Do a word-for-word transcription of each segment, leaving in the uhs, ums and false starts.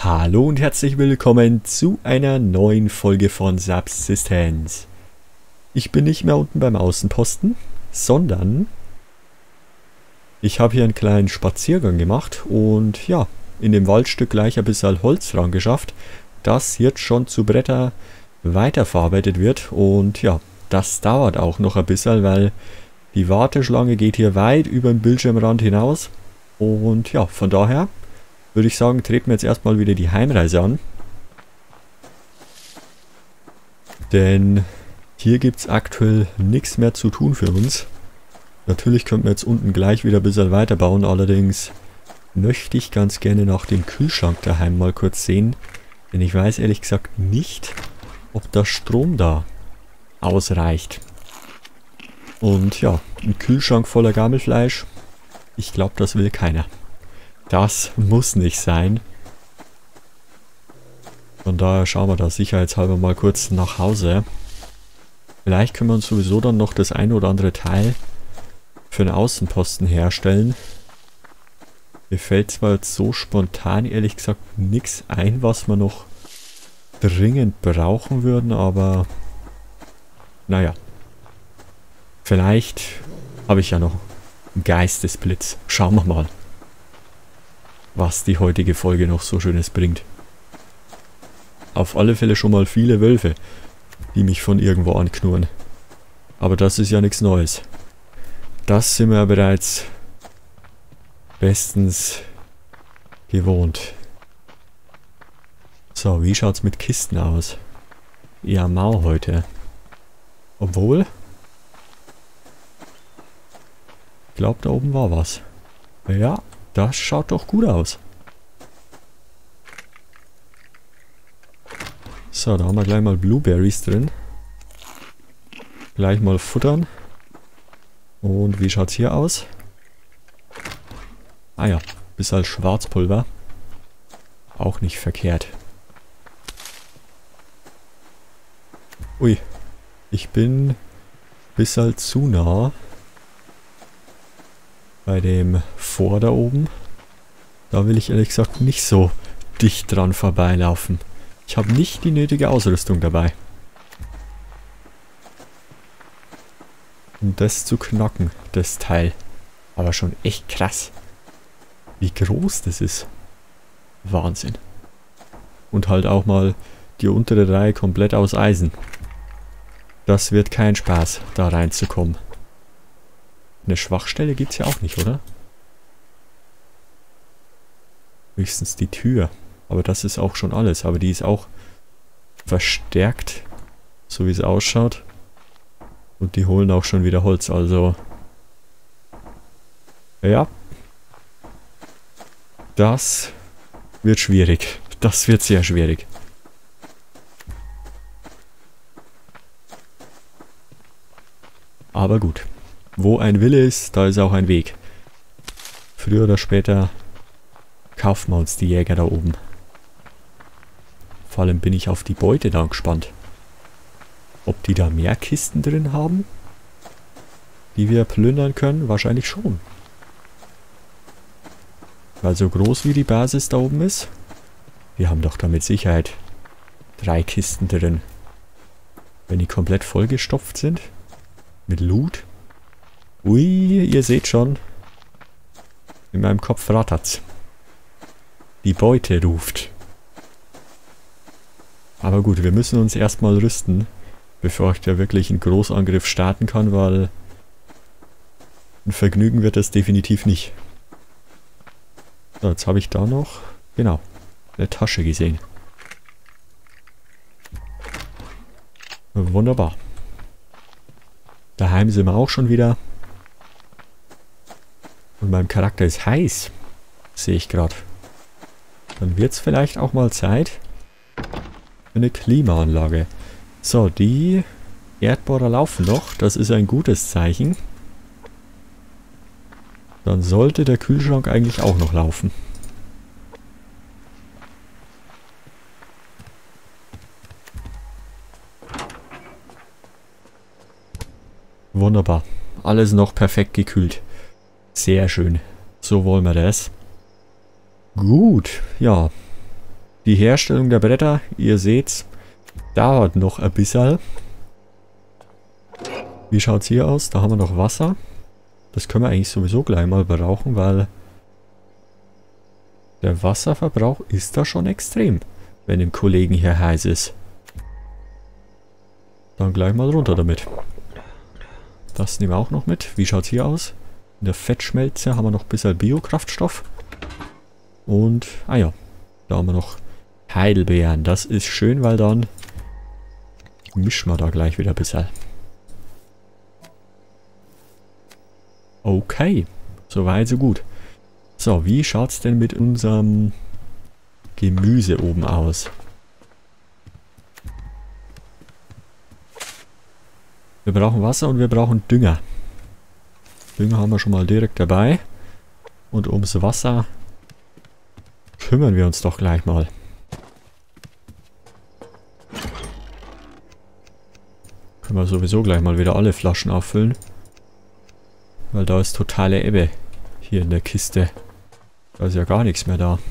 Hallo und herzlich willkommen zu einer neuen Folge von Subsistence. Ich bin nicht mehr unten beim Außenposten, sondern ich habe hier einen kleinen Spaziergang gemacht und ja, in dem Waldstück gleich ein bisschen Holz ran geschafft, das jetzt schon zu Bretter weiterverarbeitet wird. Und ja, das dauert auch noch ein bisschen, weil die Warteschlange geht hier weit über den Bildschirmrand hinaus. Und ja, von daher würde ich sagen, treten wir jetzt erstmal wieder die Heimreise an. Denn hier gibt es aktuell nichts mehr zu tun für uns. Natürlich könnten wir jetzt unten gleich wieder ein bisschen weiterbauen, allerdings möchte ich ganz gerne nach dem Kühlschrank daheim mal kurz sehen. Denn ich weiß ehrlich gesagt nicht, ob der Strom da ausreicht. Und ja, ein Kühlschrank voller Gammelfleisch, ich glaube, das will keiner. Das muss nicht sein. Von daher schauen wir da sicherheitshalber mal kurz nach Hause. Vielleicht können wir uns sowieso dann noch das ein oder andere Teil für einen Außenposten herstellen. Mir fällt zwar jetzt so spontan ehrlich gesagt nichts ein, was wir noch dringend brauchen würden, aber naja. Vielleicht habe ich ja noch einen Geistesblitz. Schauen wir mal, was die heutige Folge noch so Schönes bringt. Auf alle Fälle schon mal viele Wölfe, die mich von irgendwo anknurren. Aber das ist ja nichts Neues. Das sind wir ja bereits bestens gewohnt. So, wie schaut's mit Kisten aus? Eher mau heute. Obwohl, ich glaube, da oben war was. Ja. Das schaut doch gut aus. So, da haben wir gleich mal Blueberries drin. Gleich mal futtern. Und wie schaut's hier aus? Ah ja, bisschen Schwarzpulver. Auch nicht verkehrt. Ui, ich bin bisschen zu nah bei dem Vor da oben. Da will ich ehrlich gesagt nicht so dicht dran vorbeilaufen. Ich habe nicht die nötige Ausrüstung dabei, um das zu knacken, das Teil. Aber schon echt krass, wie groß das ist. Wahnsinn. Und halt auch mal die untere Reihe komplett aus Eisen. Das wird kein Spaß, da reinzukommen. Eine Schwachstelle gibt es ja auch nicht, oder? Höchstens die Tür. Aber das ist auch schon alles. Aber die ist auch verstärkt, so wie es ausschaut. Und die holen auch schon wieder Holz, also ja. Das wird schwierig. Das wird sehr schwierig. Aber gut. Wo ein Wille ist, da ist auch ein Weg. Früher oder später kaufen wir uns die Jäger da oben. Vor allem bin ich auf die Beute dann gespannt. Ob die da mehr Kisten drin haben, die wir plündern können? Wahrscheinlich schon. Weil so groß wie die Basis da oben ist, wir haben doch da mit Sicherheit drei Kisten drin. Wenn die komplett vollgestopft sind mit Loot. Ui, ihr seht schon, in meinem Kopf rattert's. Die Beute ruft. Aber gut, wir müssen uns erstmal rüsten, bevor ich da wirklich einen Großangriff starten kann, weil ein Vergnügen wird das definitiv nicht. So, jetzt habe ich da noch, genau, eine Tasche gesehen. Wunderbar. Daheim sind wir auch schon wieder. Und mein Charakter ist heiß. Sehe ich gerade. Dann wird es vielleicht auch mal Zeit für eine Klimaanlage. So, die Erdbohrer laufen noch. Das ist ein gutes Zeichen. Dann sollte der Kühlschrank eigentlich auch noch laufen. Wunderbar. Alles noch perfekt gekühlt. Sehr schön. So wollen wir das. Gut, ja. Die Herstellung der Bretter, ihr seht's, dauert noch ein bisschen. Wie schaut's hier aus? Da haben wir noch Wasser. Das können wir eigentlich sowieso gleich mal brauchen, weil der Wasserverbrauch ist da schon extrem, wenn dem Kollegen hier heiß ist. Dann gleich mal runter damit. Das nehmen wir auch noch mit. Wie schaut's hier aus? In der Fettschmelze haben wir noch ein bisschen Biokraftstoff. Und, ah ja, da haben wir noch Heidelbeeren. Das ist schön, weil dann mischen wir da gleich wieder ein bisschen. Okay, soweit so gut. So, wie schaut's denn mit unserem Gemüse oben aus? Wir brauchen Wasser und wir brauchen Dünger. Dünger haben wir schon mal direkt dabei. Und ums Wasser kümmern wir uns doch gleich mal. Können wir sowieso gleich mal wieder alle Flaschen auffüllen. Weil da ist totale Ebbe hier in der Kiste. Da ist ja gar nichts mehr da.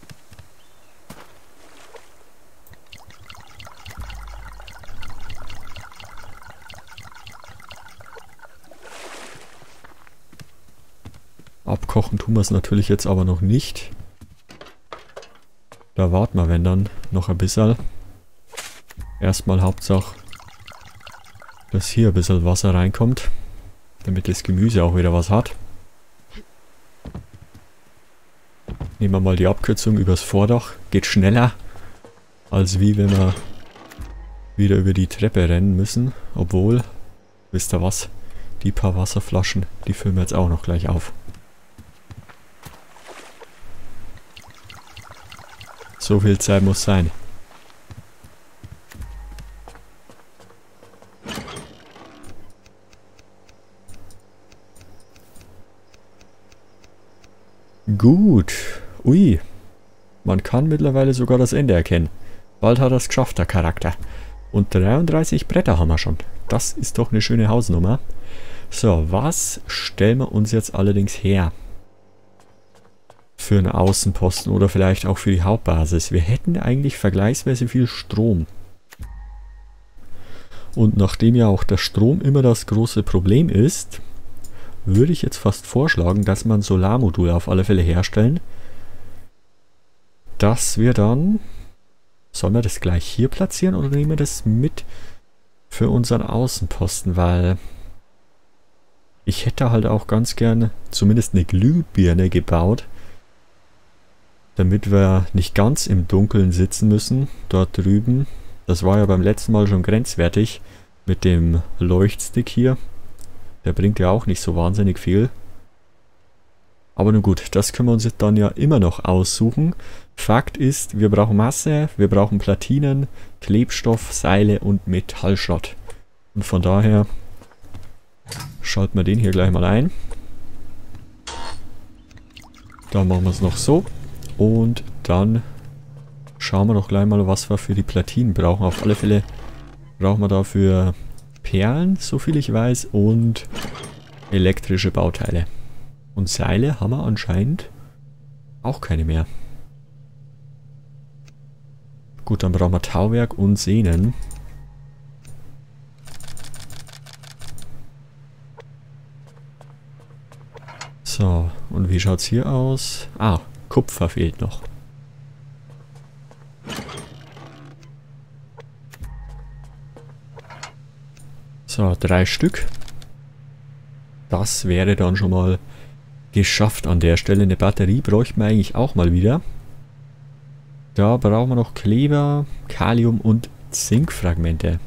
Abkochen tun wir es natürlich jetzt aber noch nicht. Da warten wir, wenn dann, noch ein bisschen. Erstmal Hauptsache, dass hier ein bisschen Wasser reinkommt, damit das Gemüse auch wieder was hat. Nehmen wir mal die Abkürzung übers Vordach. Geht schneller, als wie wenn wir wieder über die Treppe rennen müssen. Obwohl, wisst ihr was? Die paar Wasserflaschen, die füllen wir jetzt auch noch gleich auf. So viel Zeit muss sein. Gut. Ui. Man kann mittlerweile sogar das Ende erkennen. Bald hat er es geschafft, der Charakter. Und dreiunddreißig Bretter haben wir schon. Das ist doch eine schöne Hausnummer. So, was stellen wir uns jetzt allerdings her? Für einen Außenposten oder vielleicht auch für die Hauptbasis. Wir hätten eigentlich vergleichsweise viel Strom. Und nachdem ja auch der Strom immer das große Problem ist, würde ich jetzt fast vorschlagen, dass wir ein Solarmodul auf alle Fälle herstellen. Dass wir dann... Sollen wir das gleich hier platzieren oder nehmen wir das mit für unseren Außenposten? Weil ich hätte halt auch ganz gerne zumindest eine Glühbirne gebaut, damit wir nicht ganz im Dunkeln sitzen müssen, dort drüben. Das war ja beim letzten Mal schon grenzwertig mit dem Leuchtstick hier. Der bringt ja auch nicht so wahnsinnig viel. Aber nun gut, das können wir uns jetzt dann ja immer noch aussuchen. Fakt ist, wir brauchen Masse, wir brauchen Platinen, Klebstoff, Seile und Metallschrott. Und von daher schalten wir den hier gleich mal ein. Dann machen wir es noch so. Und dann schauen wir doch gleich mal, was wir für die Platinen brauchen. Auf alle Fälle brauchen wir dafür Perlen, so viel ich weiß, und elektrische Bauteile. Und Seile haben wir anscheinend auch keine mehr. Gut, dann brauchen wir Tauwerk und Sehnen. So, und wie schaut es hier aus? Ah, Kupfer fehlt noch. So, drei Stück. Das wäre dann schon mal geschafft an der Stelle. Eine Batterie bräuchten wir eigentlich auch mal wieder. Da brauchen wir noch Kleber, Kalium und Zinkfragmente.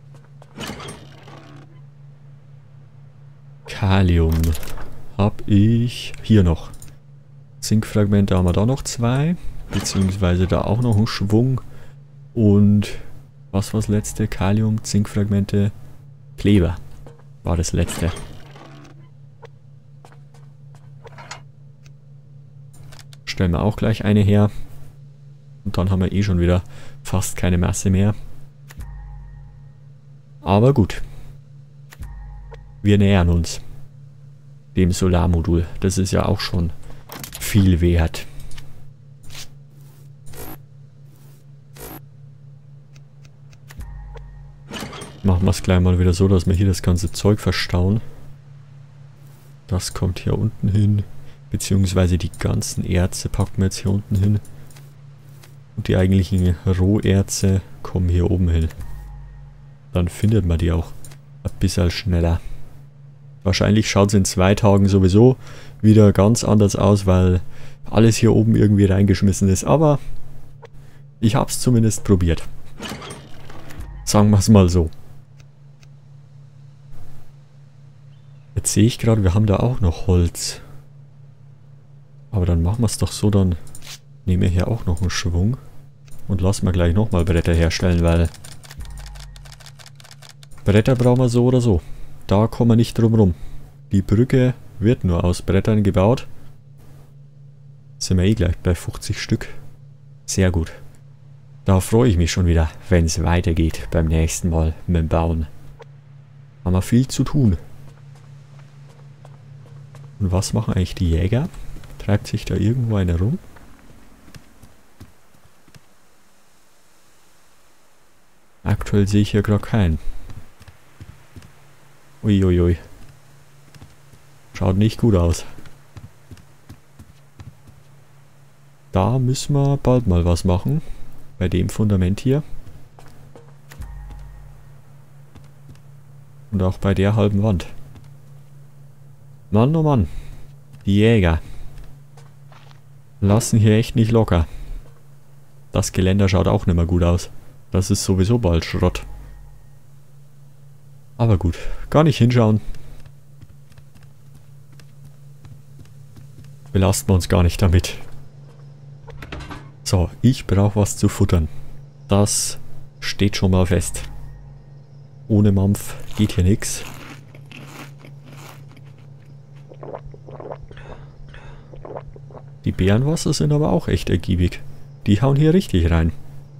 Kalium habe ich hier noch. Zinkfragmente haben wir da noch zwei. Beziehungsweise da auch noch einen Schwung. Und was war das letzte? Kalium, Zinkfragmente, Kleber war das letzte. Stellen wir auch gleich eine her. Und dann haben wir eh schon wieder fast keine Masse mehr. Aber gut. Wir nähern uns dem Solarmodul. Das ist ja auch schon viel wert. Machen wir es gleich mal wieder so, dass wir hier das ganze Zeug verstauen. Das kommt hier unten hin. Beziehungsweise die ganzen Erze packen wir jetzt hier unten hin. Und die eigentlichen Roherze kommen hier oben hin. Dann findet man die auch ein bisschen schneller. Wahrscheinlich schaut es in zwei Tagen sowieso wieder ganz anders aus, weil alles hier oben irgendwie reingeschmissen ist. Aber ich habe es zumindest probiert. Sagen wir es mal so. Jetzt sehe ich gerade, wir haben da auch noch Holz. Aber dann machen wir es doch so, dann nehmen wir hier auch noch einen Schwung. Und lassen wir gleich nochmal Bretter herstellen, weil Bretter brauchen wir so oder so. Da kommen wir nicht drum rum. Die Brücke wird nur aus Brettern gebaut. Sind wir eh gleich bei fünfzig Stück. Sehr gut. Da freue ich mich schon wieder, wenn es weitergeht beim nächsten Mal mit dem Bauen. Haben wir viel zu tun. Und was machen eigentlich die Jäger? Treibt sich da irgendwo einer rum? Aktuell sehe ich hier gerade keinen. Uiuiui. Schaut nicht gut aus. Da müssen wir bald mal was machen. Bei dem Fundament hier. Und auch bei der halben Wand. Mann, oh Mann. Die Jäger lassen hier echt nicht locker. Das Geländer schaut auch nicht mehr gut aus. Das ist sowieso bald Schrott. Aber gut, gar nicht hinschauen. Belasten wir uns gar nicht damit. So, ich brauche was zu futtern. Das steht schon mal fest. Ohne Mampf geht hier nichts. Die Bärenwasser sind aber auch echt ergiebig. Die hauen hier richtig rein.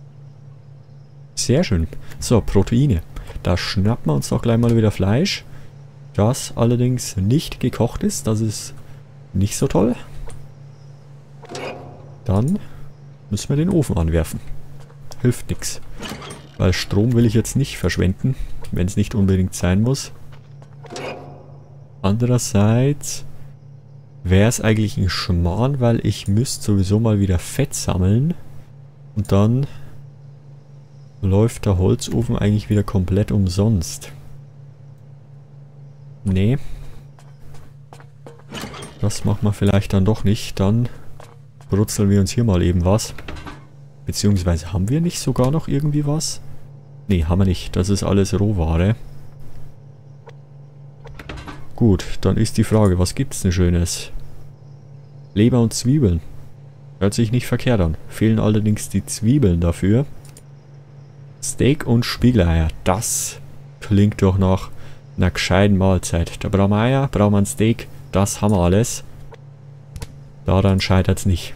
Sehr schön. So, Proteine. Da schnappen wir uns doch gleich mal wieder Fleisch. Das allerdings nicht gekocht ist. Das ist nicht so toll. Dann müssen wir den Ofen anwerfen. Hilft nichts. Weil Strom will ich jetzt nicht verschwenden, wenn es nicht unbedingt sein muss. Andererseits wäre es eigentlich ein Schmarrn, weil ich müsste sowieso mal wieder Fett sammeln. Und dann läuft der Holzofen eigentlich wieder komplett umsonst. Nee. Das machen wir vielleicht dann doch nicht. Dann brutzeln wir uns hier mal eben was. Beziehungsweise haben wir nicht sogar noch irgendwie was? Nee, haben wir nicht. Das ist alles Rohware. Gut, dann ist die Frage, was gibt's denn Schönes? Leber und Zwiebeln. Hört sich nicht verkehrt an. Fehlen allerdings die Zwiebeln dafür. Steak und Spiegeleier. Das klingt doch nach einer gescheiten Mahlzeit. Da brauchen wir Eier, brauchen wir ein Steak. Das haben wir alles. Daran scheitert es nicht.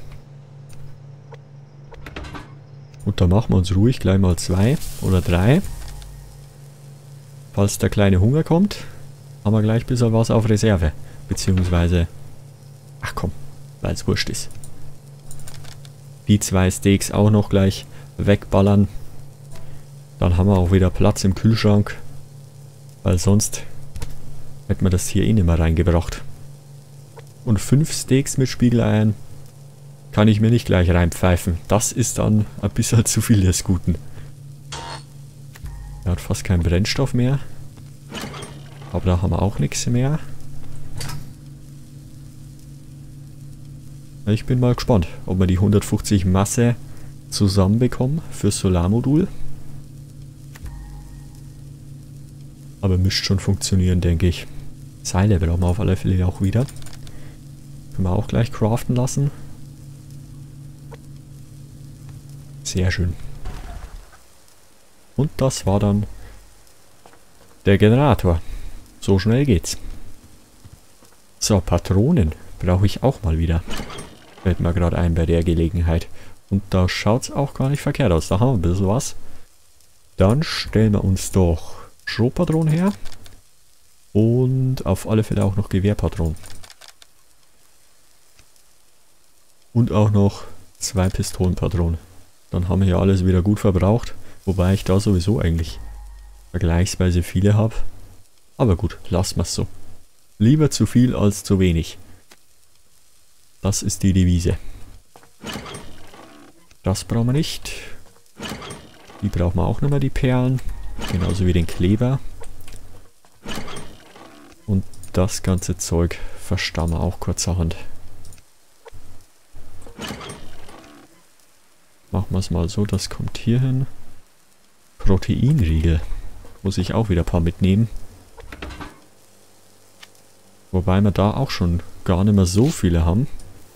Und da machen wir uns ruhig gleich mal zwei oder drei. Falls der kleine Hunger kommt, haben wir gleich ein bisschen was auf Reserve. Beziehungsweise, ach komm, weil es wurscht ist. Die zwei Steaks auch noch gleich wegballern. Dann haben wir auch wieder Platz im Kühlschrank. Weil sonst hätten wir das hier eh nicht mehr reingebracht. Und fünf Steaks mit Spiegeleiern kann ich mir nicht gleich reinpfeifen. Das ist dann ein bisschen zu viel des Guten. Er hat fast keinen Brennstoff mehr. Aber da haben wir auch nichts mehr. Ich bin mal gespannt, ob wir die hundertfünfzig Masse zusammenbekommen fürs Solarmodul. Aber müsste schon funktionieren, denke ich. Seile brauchen wir auf alle Fälle auch wieder. Können wir auch gleich craften lassen. Sehr schön. Und das war dann der Generator. So schnell geht's. So, Patronen brauche ich auch mal wieder. Fällt mir gerade ein bei der Gelegenheit. Und da schaut's auch gar nicht verkehrt aus. Da haben wir ein bisschen was. Dann stellen wir uns doch Schrotpatronen her. Und auf alle Fälle auch noch Gewehrpatronen. Und auch noch zwei Pistolenpatronen. Dann haben wir hier alles wieder gut verbraucht. Wobei ich da sowieso eigentlich vergleichsweise viele habe. Aber gut, lassen wir es so. Lieber zu viel als zu wenig. Das ist die Devise. Das brauchen wir nicht. Die brauchen wir auch nicht mehr, die Perlen. Genauso wie den Kleber. Und das ganze Zeug verstauen wir auch kurzerhand. Machen wir es mal so, das kommt hier hin. Proteinriegel. Muss ich auch wieder ein paar mitnehmen. Wobei wir da auch schon gar nicht mehr so viele haben.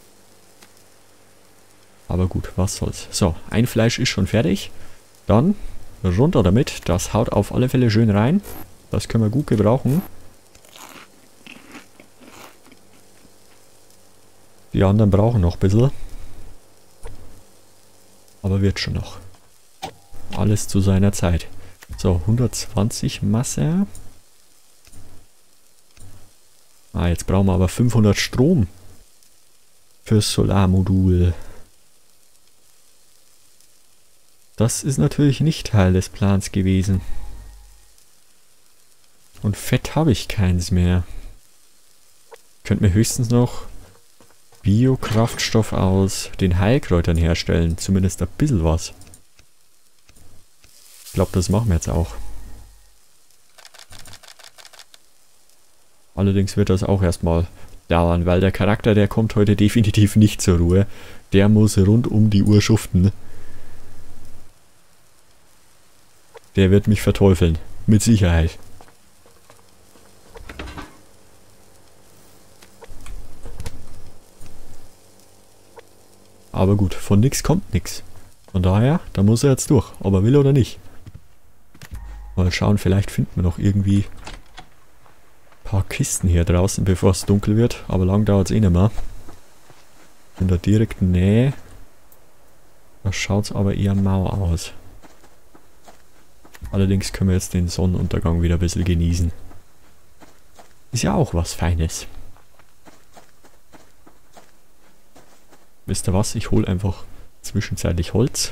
Aber gut, was soll's. So, ein Fleisch ist schon fertig. Dann runter damit. Das haut auf alle Fälle schön rein. Das können wir gut gebrauchen. Die anderen brauchen noch ein bisschen. Aber wird schon noch. Alles zu seiner Zeit. So, hundertzwanzig Masse. Ah, jetzt brauchen wir aber fünfhundert Strom. Fürs Solarmodul. Das ist natürlich nicht Teil des Plans gewesen. Und Fett habe ich keins mehr. Ich könnte mir höchstens noch Biokraftstoff aus den Heilkräutern herstellen. Zumindest ein bisschen was. Ich glaube, das machen wir jetzt auch. Allerdings wird das auch erstmal dauern, weil der Charakter, der kommt heute definitiv nicht zur Ruhe. Der muss rund um die Uhr schuften. Der wird mich verteufeln. Mit Sicherheit. Aber gut, von nix kommt nix. Von daher, da muss er jetzt durch, ob er will oder nicht. Mal schauen, vielleicht finden wir noch irgendwie ein paar Kisten hier draußen, bevor es dunkel wird. Aber lang dauert es eh nicht mehr. In der direkten Nähe. Da schaut es aber eher mau aus. Allerdings können wir jetzt den Sonnenuntergang wieder ein bisschen genießen. Ist ja auch was Feines. Wisst ihr was? Ich hole einfach zwischenzeitlich Holz.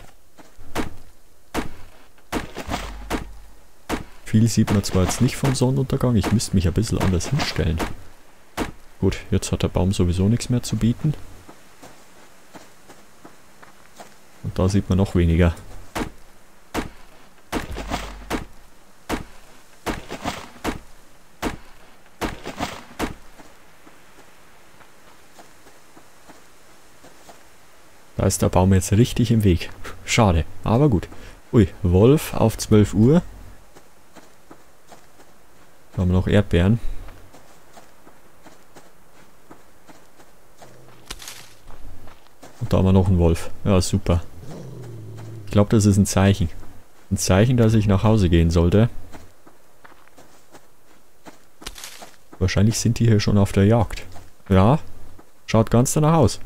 Viel sieht man zwar jetzt nicht vom Sonnenuntergang, ich müsste mich ein bisschen anders hinstellen. Gut, jetzt hat der Baum sowieso nichts mehr zu bieten. Und da sieht man noch weniger. Da ist der Baum jetzt richtig im Weg. Schade, aber gut. Ui, Wolf auf zwölf Uhr. Da haben wir noch Erdbeeren. Und da haben wir noch einen Wolf. Ja, super. Ich glaube, das ist ein Zeichen. Ein Zeichen, dass ich nach Hause gehen sollte. Wahrscheinlich sind die hier schon auf der Jagd. Ja, schaut ganz danach aus.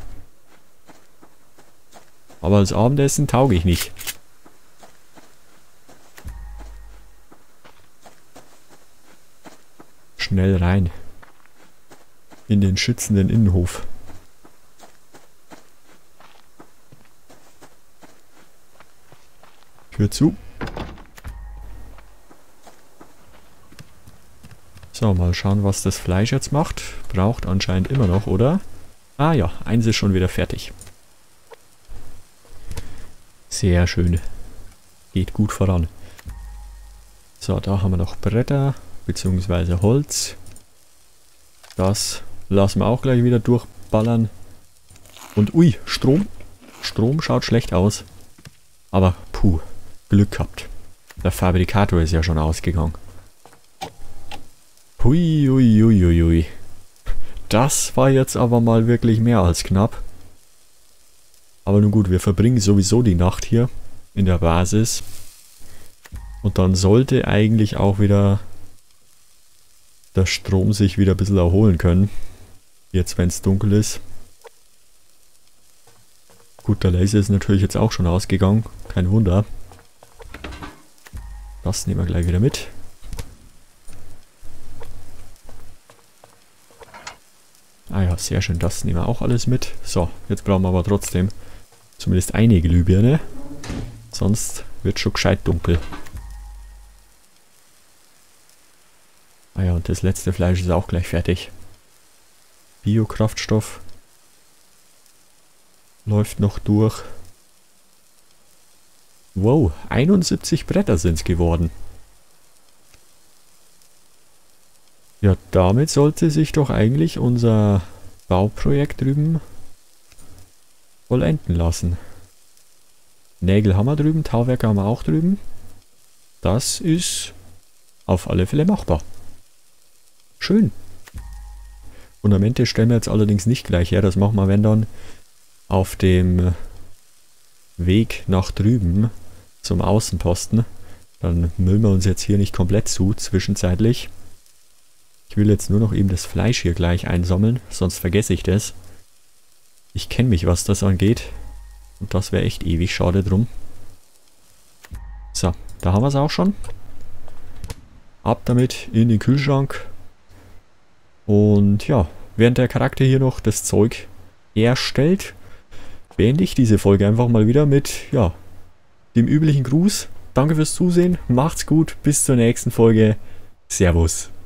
Aber als Abendessen tauge ich nicht. Schnell rein. In den schützenden Innenhof. Tür zu. So, mal schauen, was das Fleisch jetzt macht. Braucht anscheinend immer noch, oder? Ah ja, eins ist schon wieder fertig. Sehr schön. Geht gut voran. So, da haben wir noch Bretter, beziehungsweise Holz. Das lassen wir auch gleich wieder durchballern. Und ui, Strom. Strom schaut schlecht aus. Aber puh, Glück gehabt. Der Fabrikator ist ja schon ausgegangen. Hui, ui, ui, ui, ui. Das war jetzt aber mal wirklich mehr als knapp. Aber nun gut, wir verbringen sowieso die Nacht hier in der Basis. Und dann sollte eigentlich auch wieder der Strom sich wieder ein bisschen erholen können. Jetzt, wenn es dunkel ist. Gut, der Laser ist natürlich jetzt auch schon ausgegangen. Kein Wunder. Das nehmen wir gleich wieder mit. Ah ja, sehr schön. Das nehmen wir auch alles mit. So, jetzt brauchen wir aber trotzdem zumindest eine Glühbirne. Sonst wird schon gescheit dunkel. Ah ja, und das letzte Fleisch ist auch gleich fertig. Biokraftstoff läuft noch durch. Wow, einundsiebzig Bretter sind es geworden. Ja, damit sollte sich doch eigentlich unser Bauprojekt drüben vollenden lassen. Nägel haben wir drüben, Tauwerke haben wir auch drüben. Das ist auf alle Fälle machbar. Schön. Fundamente stellen wir jetzt allerdings nicht gleich her. Das machen wir, wenn dann, auf dem Weg nach drüben zum Außenposten. Dann müllen wir uns jetzt hier nicht komplett zu, zwischenzeitlich. Ich will jetzt nur noch eben das Fleisch hier gleich einsammeln, sonst vergesse ich das. Ich kenne mich, was das angeht. Und das wäre echt ewig schade drum. So, da haben wir es auch schon. Ab damit in den Kühlschrank. Und ja, während der Charakter hier noch das Zeug herstellt, beende ich diese Folge einfach mal wieder mit, ja, dem üblichen Gruß. Danke fürs Zusehen, macht's gut, bis zur nächsten Folge. Servus.